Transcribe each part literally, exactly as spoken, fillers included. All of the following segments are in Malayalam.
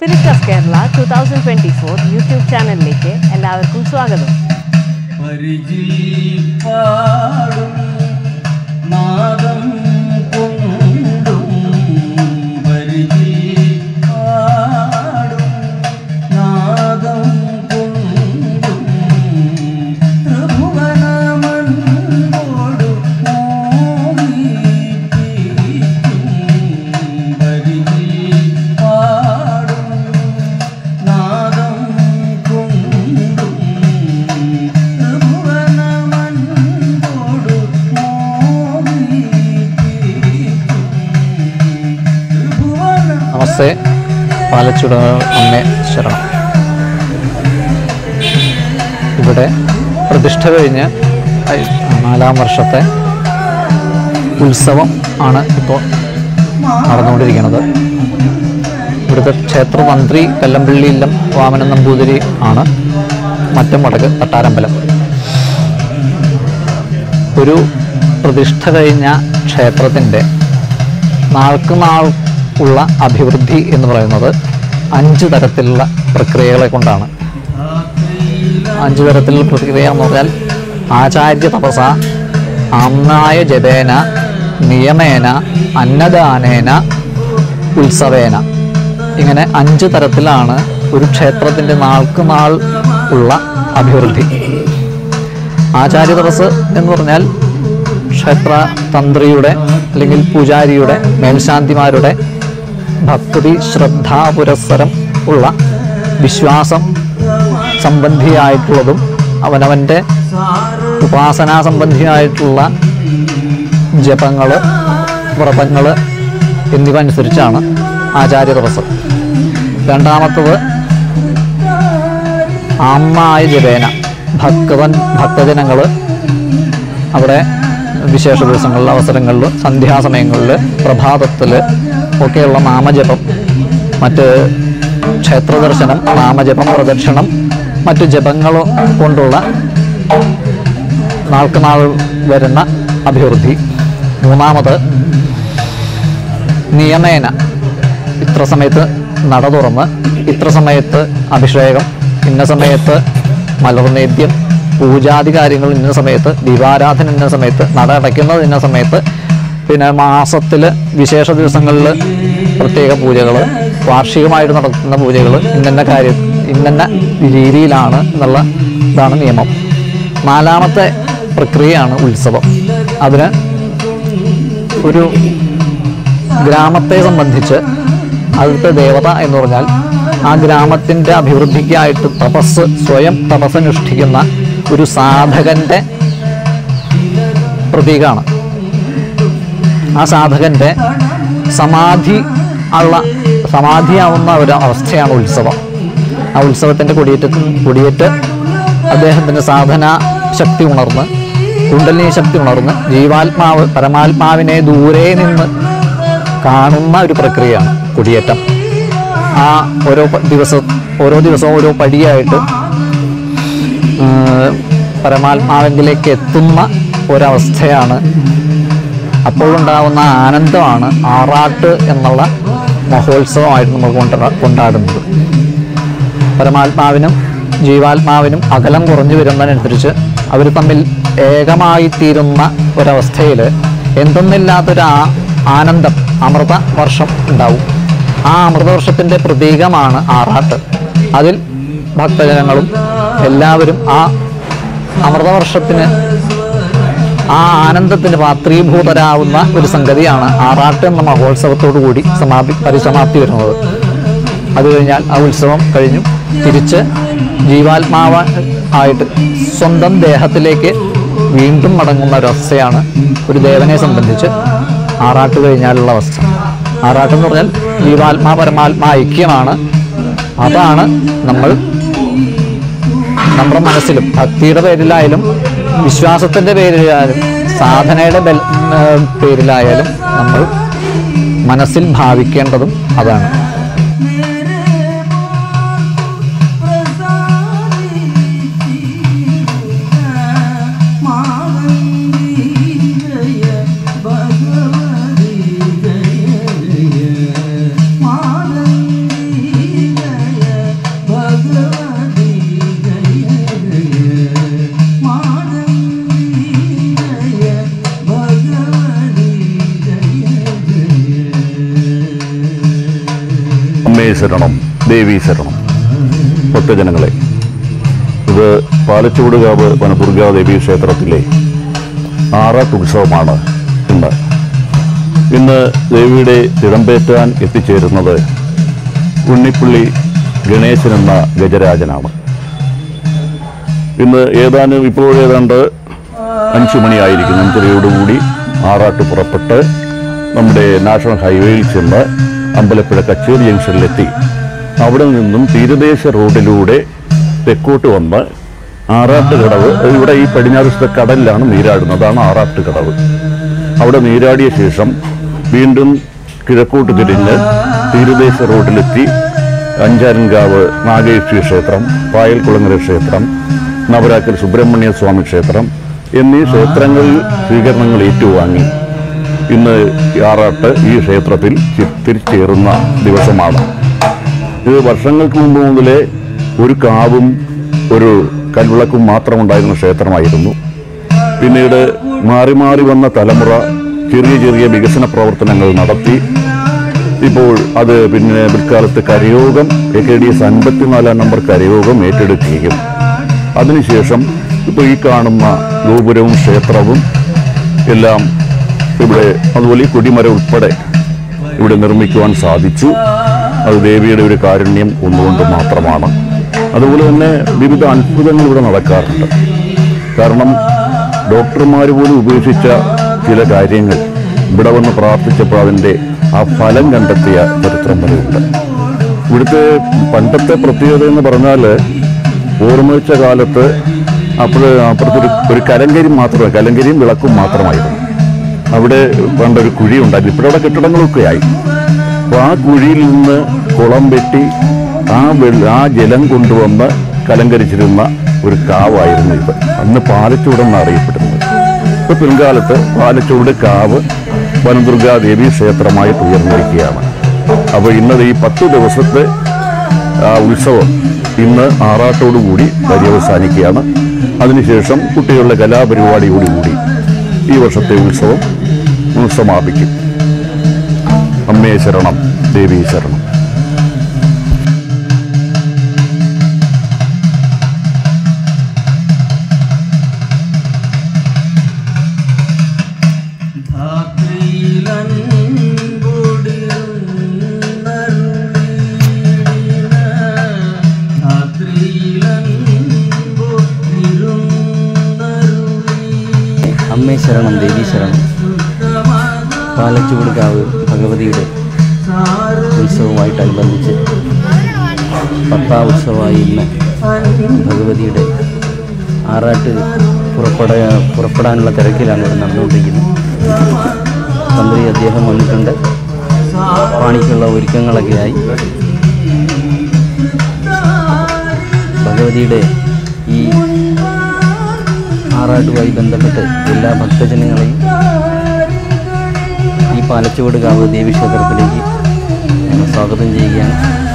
സ്പിരിറ്റസ് കേരള twenty twenty-four യൂട്യൂബ് ചാനലിലേക്ക് എല്ലാവർക്കും സ്വാഗതം. നമസ്തേ, പാലച്ചുട അമ്മേ ശരണം. ഇവിടെ പ്രതിഷ്ഠ കഴിഞ്ഞ് നാലാം വർഷത്തെ ഉത്സവം ആണ് ഇപ്പോൾ നടന്നുകൊണ്ടിരിക്കുന്നത്. ഇവിടുത്തെ ക്ഷേത്രതന്ത്രി കല്ലമ്പള്ളിയില്ലം വാമനൻ നമ്പൂതിരി ആണ്. മറ്റം വടക്ക് തട്ടാരമ്പലം. ഒരു പ്രതിഷ്ഠ കഴിഞ്ഞ ക്ഷേത്രത്തിൻ്റെ നാൾക്ക് നാൾ ഉള്ള അഭിവൃദ്ധി എന്ന് പറയുന്നത് അഞ്ച് തരത്തിലുള്ള പ്രക്രിയകളെ കൊണ്ടാണ്. അഞ്ച് തരത്തിലുള്ള പ്രക്രിയ എന്ന് പറഞ്ഞാൽ ആചാര്യ തപസ, ആമ്നായ ജപേന, നിയമേന, അന്നദാനേന, ഉത്സവേന. ഇങ്ങനെ അഞ്ച് തരത്തിലാണ് ഒരു ക്ഷേത്രത്തിൻ്റെ നാൾക്ക് നാൾ ഉള്ള അഭിവൃദ്ധി. ആചാര്യ തപസ് എന്ന് പറഞ്ഞാൽ ക്ഷേത്ര തന്ത്രിയുടെ അല്ലെങ്കിൽ പൂജാരിയുടെ മേൽശാന്തിമാരുടെ ഭക്തി ശ്രദ്ധാ പുരസ്സരം ഉള്ള വിശ്വാസം സംബന്ധിയായിട്ടുള്ളതും അവനവൻ്റെ ഉപാസനാ സംബന്ധിയായിട്ടുള്ള ജപങ്ങൾ, വ്രതങ്ങൾ എന്നിവ അനുസരിച്ചാണ് ആചാര്യ തപസ്. രണ്ടാമത്തത് ആമ്നായ ജപേന. ഭക്തൻ ഭക്തജനങ്ങൾ അവിടെ വിശേഷ ദിവസങ്ങളിൽ, അവസരങ്ങളിൽ, സന്ധ്യാസമയങ്ങളിൽ, പ്രഭാതത്തിൽ ഒക്കെയുള്ള നാമജപം, മറ്റ് ക്ഷേത്രദർശനം, നാമജപം, പ്രദക്ഷിണം, മറ്റു ജപങ്ങൾ കൊണ്ടുള്ള നാൾക്ക് നാൾ വരുന്ന അഭിവൃദ്ധി. മൂന്നാമത് നിയമേന. ഇത്ര സമയത്ത് നട തുറന്ന്, ഇത്ര സമയത്ത് അഭിഷേകം, ഇന്ന സമയത്ത് മലർനേദ്യം, പൂജാതി കാര്യങ്ങൾ ഇന്ന സമയത്ത്, ദീപാരാധന ഇന്ന സമയത്ത്, നട അടയ്ക്കുന്നത് ഇന്ന സമയത്ത്, പിന്നെ മാസത്തിൽ വിശേഷ ദിവസങ്ങളിൽ പ്രത്യേക പൂജകൾ, വാർഷികമായിട്ട് നടത്തുന്ന പൂജകൾ ഇന്ന കാര്യം ഇന്ന രീതിയിലാണ് എന്നുള്ള ഇതാണ് നിയമം. നാലാമത്തെ പ്രക്രിയയാണ് ഉത്സവം. അതിന് ഒരു ഗ്രാമത്തെ സംബന്ധിച്ച് അവിടുത്തെ ദേവത എന്ന് പറഞ്ഞാൽ ആ ഗ്രാമത്തിൻ്റെ അഭിവൃദ്ധിക്കായിട്ട് തപസ്, സ്വയം തപസ്സനുഷ്ഠിക്കുന്ന ഒരു സാധകൻ്റെ പ്രതീകമാണ്. ആ സാധകൻ്റെ സമാധി ഉള്ള സമാധിയാവുന്ന ഒരു അവസ്ഥയാണ് ഉത്സവം. ആ ഉത്സവത്തിൻ്റെ കൊടിയേറ്റ് കൊടിയേറ്റ് അദ്ദേഹത്തിൻ്റെ സാധന ശക്തി ഉണർന്ന്, കുണ്ടലിനി ശക്തി ഉണർന്ന്, ജീവാത്മാവ് പരമാത്മാവിനെ ദൂരെ നിന്ന് കാണുന്ന ഒരു പ്രക്രിയയാണ് കൊടിയേറ്റം. ആ ഓരോ ദിവസം ഓരോ ദിവസവും ഓരോ പടിയായിട്ട് പരമാത്മാവിലേക്ക് എത്തുന്ന ഒരവസ്ഥയാണ്. അപ്പോഴുണ്ടാകുന്ന ആനന്ദമാണ് ആറാട്ട് എന്നുള്ള മഹോത്സവമായിട്ട് നമ്മൾ കൊണ്ട കൊണ്ടാടുന്നത്. പരമാത്മാവിനും ജീവാത്മാവിനും അകലം കുറഞ്ഞു വരുന്നതിനനുസരിച്ച് അവർ തമ്മിൽ ഏകമായിത്തീരുന്ന ഒരവസ്ഥയിൽ എന്തെന്നില്ലാത്തൊരു ആനന്ദം, അമൃത വർഷം ഉണ്ടാവും. ആ അമൃതവർഷത്തിൻ്റെ പ്രതീകമാണ് ആറാട്ട്. അതിൽ ഭക്തജനങ്ങളും എല്ലാവരും ആ അമൃതവർഷത്തിന്, ആ ആനന്ദത്തിന് പാത്രീഭൂതരാവുന്ന ഒരു സംഗതിയാണ് ആറാട്ട് എന്ന മഹോത്സവത്തോടു കൂടി സമാപി പരിസമാപ്തി വരുന്നത്. അത് കഴിഞ്ഞാൽ ആ ഉത്സവം കഴിഞ്ഞു തിരിച്ച് ജീവാത്മാവ ആയിട്ട് സ്വന്തം ദേഹത്തിലേക്ക് വീണ്ടും മടങ്ങുന്ന ഒരവസ്ഥയാണ് ഒരു ദേവനെ സംബന്ധിച്ച് ആറാട്ട് കഴിഞ്ഞാലുള്ള അവസ്ഥ. ആറാട്ടെന്ന് പറഞ്ഞാൽ ജീവാത്മാ പരമാത്മാ ഐക്യമാണ്. അതാണ് നമ്മൾ നമ്മുടെ മനസ്സിലും ഭക്തിയുടെ പേരിലായാലും വിശ്വാസത്തിൻ്റെ പേരിലായാലും സാധനയുടെ ബൽ പേരിലായാലും നമ്മൾ മനസ്സിൽ ഭാവിക്കേണ്ടതും അതാണ്. Thank you. ശരണം ദേവീ ശരണം. ഭക്തജനങ്ങളെ, ഇത് പാലച്ചുവടുകാവ് വനദുർഗാ ദേവീ ക്ഷേത്രത്തിലെ ആറാട്ടുത്സവമാണ് ഇന്ന്. ഇന്ന് ദേവിയുടെ തിടമ്പേറ്റാൻ എത്തിച്ചേരുന്നത് ഉണ്ണിപ്പുള്ളി ഗണേശൻ എന്ന ഗജരാജനാണ്. ഇന്ന് ഏതാനും ഇപ്പോഴേതാണ്ട് അഞ്ചു മണിയായിരിക്കും. അഞ്ചരയോടുകൂടി ആറാട്ട് പുറപ്പെട്ട് നമ്മുടെ നാഷണൽ ഹൈവേയിൽ ചെന്ന് അമ്പലപ്പുഴ കച്ചേരി ജംഗ്ഷനിലെത്തി അവിടെ നിന്നും തീരദേശ റോഡിലൂടെ തെക്കോട്ട് വന്ന് ആറാട്ട് കടവ്, ഇവിടെ ഈ പടിഞ്ഞാറുവശത്തെ കടലിലാണ് നീരാടുന്നത്, അതാണ് ആറാട്ട് കടവ്. അവിടെ നീരാടിയ ശേഷം വീണ്ടും കിഴക്കോട്ട് തിരിഞ്ഞ് തീരദേശ റോഡിലെത്തി അഞ്ചാരൻകാവ് നാഗേശ്വരി ക്ഷേത്രം, പായൽക്കുളങ്ങര ക്ഷേത്രം, നവരാക്കൽ സുബ്രഹ്മണ്യ സ്വാമി ക്ഷേത്രം എന്നീ ക്ഷേത്രങ്ങളിൽ സ്വീകരണങ്ങൾ ഏറ്റുവാങ്ങി ഇന്ന് ആറാട്ട് ഈ ക്ഷേത്രത്തിൽ തിരിച്ചേറുന്ന ദിവസമാണ്. ഇത് വർഷങ്ങൾക്ക് മുമ്പ് മുതലേ ഒരു കാവും ഒരു കൽവിളക്കും മാത്രമുണ്ടായിരുന്ന ക്ഷേത്രമായിരുന്നു. പിന്നീട് മാറി മാറി വന്ന തലമുറ ചെറിയ ചെറിയ വികസന പ്രവർത്തനങ്ങൾ നടത്തി ഇപ്പോൾ അത് പിന്നെ പിൽക്കാലത്ത് കരയോഗം എ കെ ഡി എസ് അൻപത്തിനാലാം നമ്പർ കരയോഗം ഏറ്റെടുക്കുകയും അതിനുശേഷം ഇപ്പോൾ ഈ കാണുന്ന ഗോപുരവും ക്ഷേത്രവും എല്ലാം ഇവിടെ, അതുപോലെ ഈ കൊടിമരം ഉൾപ്പെടെ ഇവിടെ നിർമ്മിക്കുവാൻ സാധിച്ചു. അത് ദേവിയുടെ ഒരു കാരുണ്യം ഒന്നുകൊണ്ട് മാത്രമാണ്. അതുപോലെ തന്നെ വിവിധ അത്ഭുതങ്ങൾ ഇവിടെ നടക്കാറുണ്ട്. കാരണം ഡോക്ടർമാർ പോലും ഉപേക്ഷിച്ച ചില കാര്യങ്ങൾ ഇവിടെ വന്ന് പ്രാർത്ഥിച്ചപ്പോൾ അതിൻ്റെ ആ ഫലം കണ്ടെത്തിയ ചരിത്രം വരെയുണ്ട്. ഇവിടുത്തെ പണ്ടത്തെ പ്രത്യേകത എന്ന് പറഞ്ഞാൽ ഓർമ്മിച്ച കാലത്ത് അപ്പോൾ അപ്പുറത്തൊരു ഒരു കലങ്കരി മാത്രമേ കലങ്കരിയും വിളക്കും മാത്രമായിരുന്നു. അവിടെ പണ്ടൊരു കുഴി ഉണ്ടായിരുന്നു. ഇപ്പോഴവിടെ കെട്ടിടങ്ങളൊക്കെ ആയി. അപ്പോൾ ആ കുഴിയിൽ നിന്ന് കുളം വെട്ടി ആ വെള്ള ആ ജലം കൊണ്ടുവന്ന് കലങ്കരിച്ചിരുന്ന ഒരു കാവായിരുന്നു ഇത്. അന്ന് പാലച്ചൂടെന്ന് അറിയപ്പെടുന്നത്. ഇപ്പോൾ പിൽക്കാലത്ത് പാലച്ചൂട് കാവ് വനദുർഗാ ദേവീ ക്ഷേത്രമായി ഉയർന്നിരിക്കുകയാണ്. അപ്പോൾ ഇന്നത് ഈ പത്ത് ദിവസത്തെ ഉത്സവം ഇന്ന് ആറാട്ടോടുകൂടി പര്യവസാനിക്കുകയാണ്. അതിനുശേഷം കുട്ടികളുടെ കലാപരിപാടിയോടുകൂടി ഈ വർഷത്തെ ഉത്സവം സമാപിക്കും. അമ്മേ ശരണം ദേവീ ശരണം. അമ്മേ ശരണം ദേവീ ശരണം. പാലച്ചുവടുകാവ് ഭഗവതിയുടെ ഉത്സവമായിട്ടനുബന്ധിച്ച് പത്താം ഉത്സവമായി ഇന്ന് ഭഗവതിയുടെ ആറാട്ട് പുറപ്പെടാ പുറപ്പെടാനുള്ള തിരക്കിലാണ് ഇവിടെ നടന്നുകൊണ്ടിരിക്കുന്നത്. തന്ത്രി അദ്ദേഹം വന്നിട്ടുണ്ട്. പാണിക്കുള്ള ഒരുക്കങ്ങളൊക്കെയായി ഭഗവതിയുടെ ഈ ആറാട്ടുമായി ബന്ധപ്പെട്ട് എല്ലാ ഭക്തജനങ്ങളെയും ഈ പാലച്ചുവടുകാവ് ദേവീക്ഷേത്രത്തിലേക്ക് ഞങ്ങൾ സ്വാഗതം ചെയ്യുകയാണ്.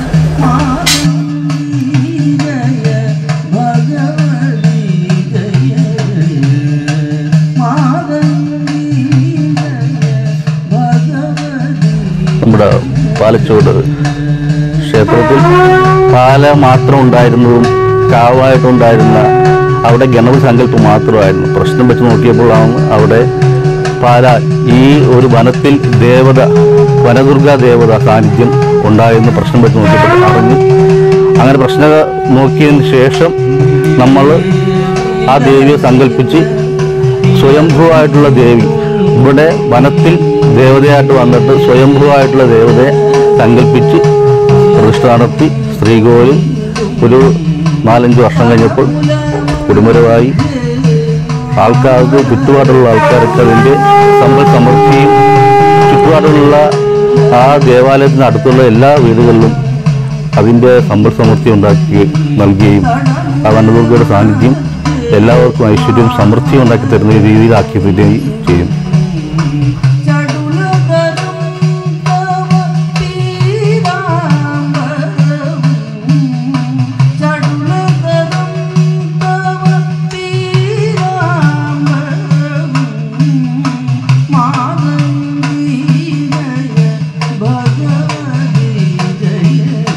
നമ്മുടെ പാലച്ചുവട് ക്ഷേത്രത്തിൽ പാല മാത്രം ഉണ്ടായിരുന്നതും കാവായിട്ടുണ്ടായിരുന്ന അവിടെ ഗണപതി സങ്കല്പം മാത്രമായിരുന്നു. പ്രശ്നം വെച്ച് നോക്കിയപ്പോഴാണ് അവിടെ പാല ഈ ഒരു വനത്തിൽ ദേവത വനദുർഗാ ദേവത സാന്നിധ്യം ഉണ്ടായെന്ന് പ്രശ്നം വെച്ച് നോക്കിയപ്പോൾ അറിഞ്ഞു. അങ്ങനെ പ്രശ്നം നോക്കിയതിന് ശേഷം നമ്മൾ ആ ദേവിയെ സങ്കല്പിച്ച് സ്വയംഭൂവായിട്ടുള്ള ദേവി ഇവിടെ വനത്തിൽ ദേവതയായിട്ട് വന്നിട്ട് സ്വയംഭൂവായിട്ടുള്ള ദേവതയെ സങ്കല്പിച്ച് പ്രതിഷ്ഠ നടത്തി ശ്രീകോവിൽ ഒരു നാലഞ്ച് വർഷം കഴിഞ്ഞപ്പോൾ കുടുംബപരമായി ആൾക്കാർക്ക് ചുറ്റുപാടുള്ള ആൾക്കാർക്ക് അതിൻ്റെ സമ്പൽ സമൃദ്ധിയും ചുറ്റുപാടുള്ള ആ ദേവാലയത്തിന് അടുത്തുള്ള എല്ലാ വീടുകളിലും അതിൻ്റെ സമ്പൽ സമൃദ്ധി ഉണ്ടാക്കി നൽകുകയും ആ വനദുർഗയുടെ സാന്നിധ്യം എല്ലാവർക്കും ഐശ്വര്യവും സമൃദ്ധിയും ഉണ്ടാക്കി തരുന്ന രീതിയിലാക്കി തരികയും ചെയ്യും. Bhagavati Jaya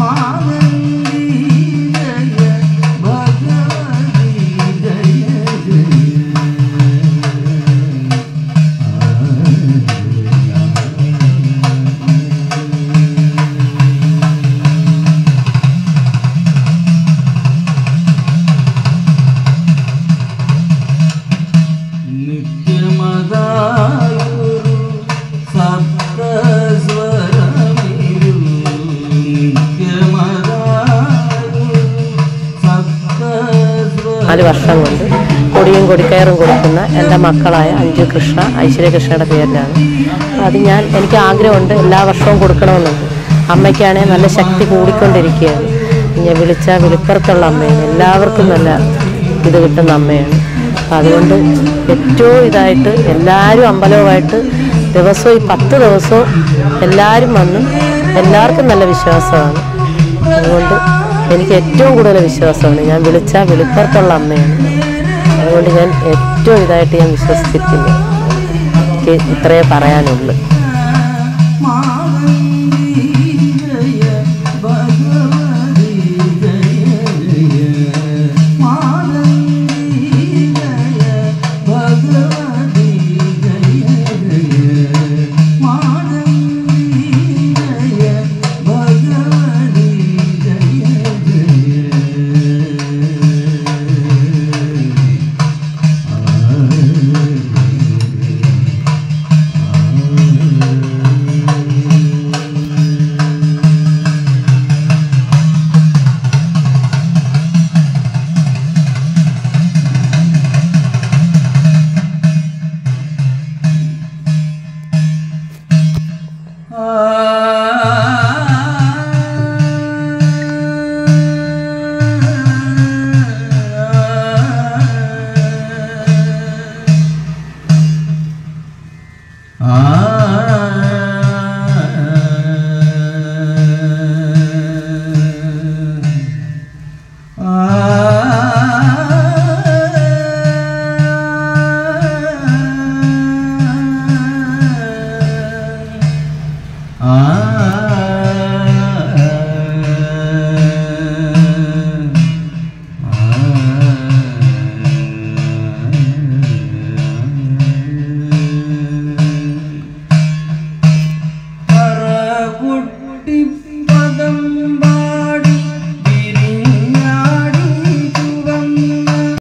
നാല് വർഷം കൊണ്ട് കൊടിയും കൊടിക്കയറും കൊടുക്കുന്ന എൻ്റെ മക്കളായ അഞ്ജു കൃഷ്ണ, ഐശ്വര്യകൃഷ്ണയുടെ പേരിലാണ്. അത് ഞാൻ എനിക്ക് ആഗ്രഹമുണ്ട്, എല്ലാ വർഷവും കൊടുക്കണമെന്നുണ്ട്. അമ്മയ്ക്കാണെങ്കിൽ നല്ല ശക്തി കൂടിക്കൊണ്ടിരിക്കുകയാണ്. ഞാൻ വിളിച്ചാൽ വിളിപ്പുറത്തുള്ള അമ്മയാണ്, എല്ലാവർക്കും നല്ല ഇത് കിട്ടുന്ന അമ്മയാണ്. അതുകൊണ്ട് ഏറ്റവും ഇതായിട്ട് എല്ലാവരും അമ്പലവുമായിട്ട് ദിവസവും ഈ പത്ത് ദിവസവും എല്ലാവരും വന്ന് എല്ലാവർക്കും നല്ല വിശ്വാസമാണ്. അതുകൊണ്ട് എനിക്ക് ഏറ്റവും കൂടുതൽ വിശ്വാസമാണ്. ഞാൻ വിളിച്ചാൽ വിളിപ്പുറത്തുള്ള അമ്മയാണ്. അതുകൊണ്ട് ഞാൻ ഏറ്റവും ഇതായിട്ട് ഞാൻ വിശ്വസിച്ചിരിക്കുന്നു. എനിക്ക് ഇത്രയേ പറയാനുള്ളൂ.